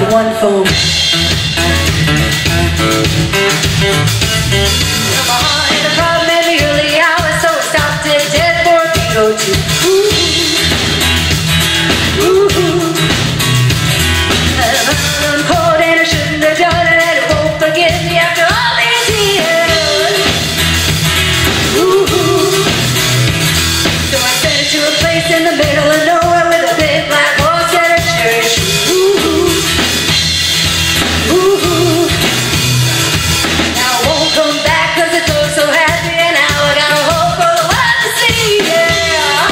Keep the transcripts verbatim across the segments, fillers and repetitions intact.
the one for me. My heart had a problem in the early hours, so I stopped it dead for a beat or two. Ooh, ooh. I'm cold and I shouldn't have done it, and it won't forgive me after all these years. Ooh, so I sent it to a place in the middle of nowhere with a big black horse and a church. Ooh, ooh. Now I won't come back 'cause it looks so happy, and now I got a hope for the world to see, yeah.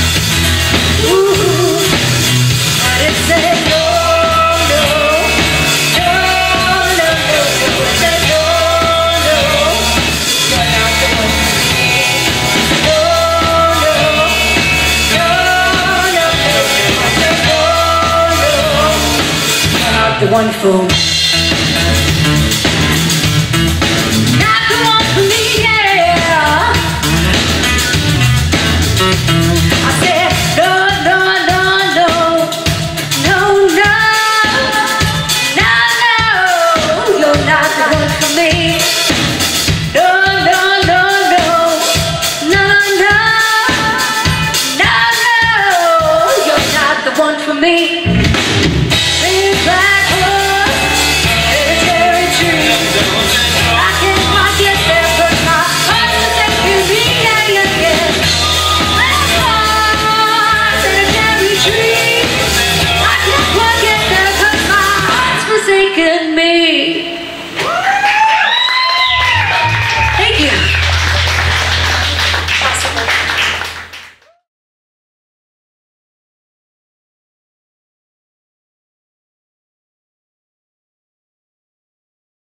Ooh, but it said no, no, no, no, no, no. It said no, no, you're not the one for me. No, no, no, no, no. I said no, no, you're not the one for me.